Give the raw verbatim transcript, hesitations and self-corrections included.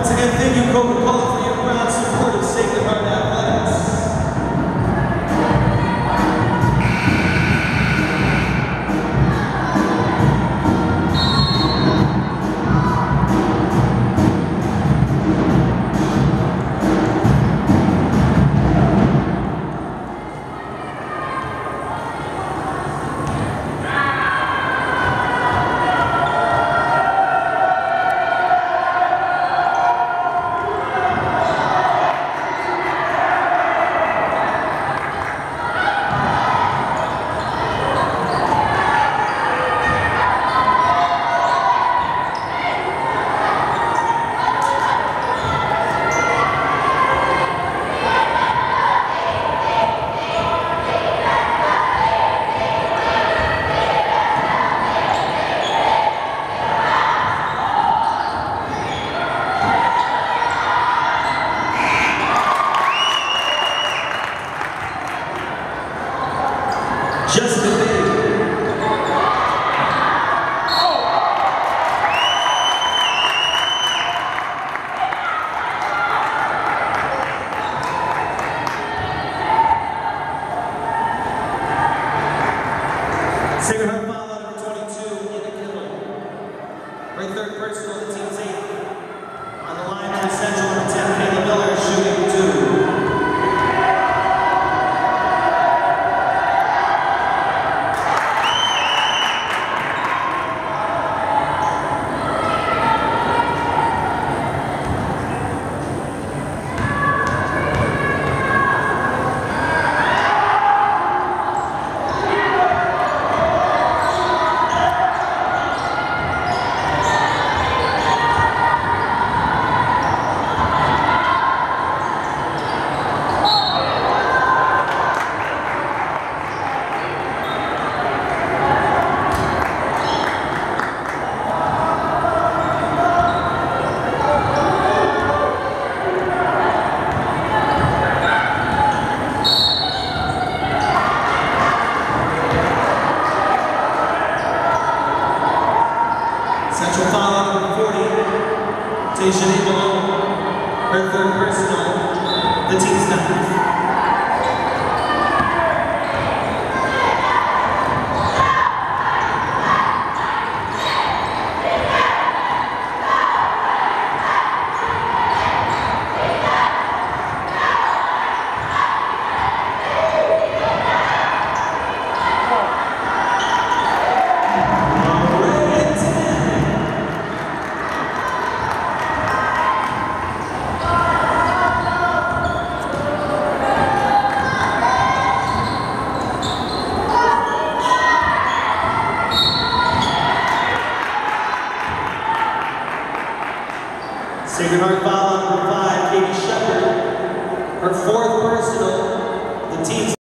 Once again, thank you, Coca-Cola, for your proud support of Sacred Heart Athletics. Just the big. Sacred Heart foul out number twenty-two, Ettienne. Right third personal, the team's eighth. On the line for Central, number ten, Caleb Miller, shooting two. Central foul out number forty, Taysha Malone, her third personal, the team's ninth. Sacred Heart foul on number five, Katie Shepard, her fourth personal, the team's